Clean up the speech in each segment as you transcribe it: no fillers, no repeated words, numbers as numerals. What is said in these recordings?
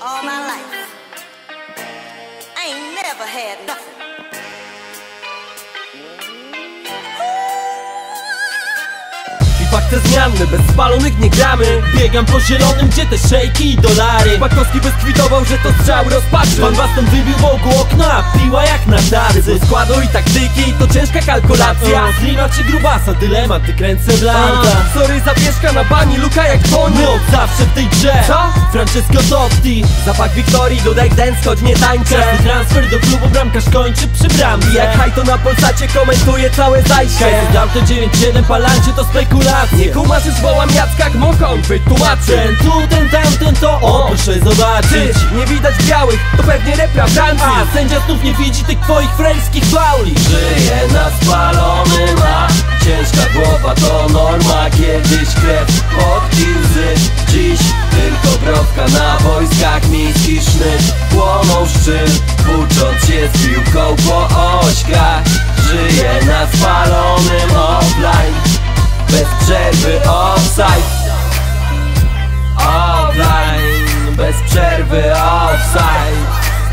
all my life. I ain't never had nothing. Fakty zmianne, bez spalonych nie gramy. Biegam po zielonym, gdzie te szejki i dolary. Pakowski bezkwitował, że to strzały rozpaczy. Pan Baston wybił wokół okna, piła jak na tarcy. Składu i taktyki, to ciężka kalkulacja. Slima czy grubasa, dylemat, ty kręcę blanka. Sorry, zawieszka na bani, luka jak Tony. No, zawsze w tej grze. Co? Francesco Totti. Zapach Wiktorii, dodaj dance, choć nie tańczę. Każdy transfer do klubu bramkarz kończy przy bramce. Jak hajto na Polsacie komentuje całe zajście. Dał to 9-7, palancie to spekulacja. Nie kumasz, już wołam Jacka Gmocha, on wytłumaczy. Ten tu, ten tamten to on, proszę zobaczyć. Nie widać białych, to pewnie repra Francji. A sędzia znów nie widzi tych twoich frejskich fauli. Żyje na spalonym, a ciężka głowa to norma. Kiedyś krew pod łzy, dziś tylko browka na wojskach. Miejski sznyt, płoną szczyl, włócząc się z piłką po ośkach. Żyje na spalonym offline, bez przerwy offside. Offline, bez przerwy offside.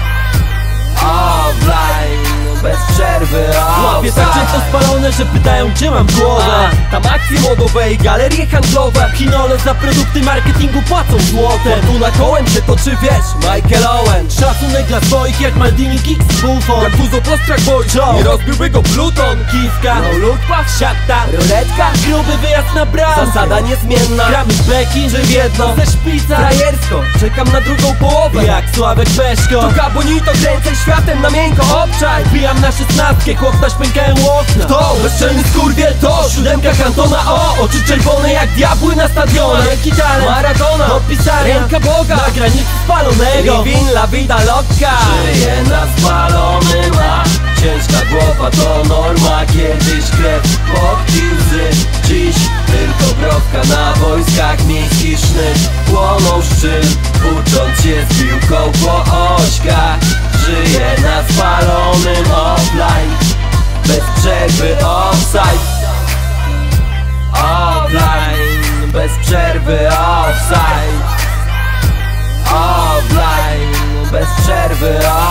Offline, bez przerwy offside. Łapię tak często spalone, że pytają, gdzie mam głowę. Tam akcje modowe i galerie handlowe. Chinole za produkty marketingu płacą złotem. Tu na kołem się toczy, wiesz, Michael Owen. Szacunek dla swoich jak Maldini, Kicks, Buffon. Jak Buzo Postrak Boy, nie rozbiłby go Pluton. Kiska, no look, siata, ruletka, gruby wyjazd na bramkę. Zasada niezmienna, gramy z beki, że w jedno ze szpica. Frajersko, czekam na drugą połowę jak Sławek Peszko. To Gabonito, kręcę światem na miękko obczaj. Wbijam na 16, chłopca śpękają okna. Kto? Bezczelny skurwiel to siódemka Kantona. O, oczy czerwone jak diabły na stadionie. Wielki talent, Maradona, podpisania, ręka Boga na granicy spalonego. Living la vida loca. Żyje na spalonym, a ciężka głowa to norma. Kiedyś krew pod łzy, dziś tylko browka na wojskach. Miejski sznyt, płoną szczyl, włócząc się z piłką po ośkach. Żyje na spalonym offline, bez przerwy offside. Offline, bez przerwy offside. Offline, bez przerwy offside.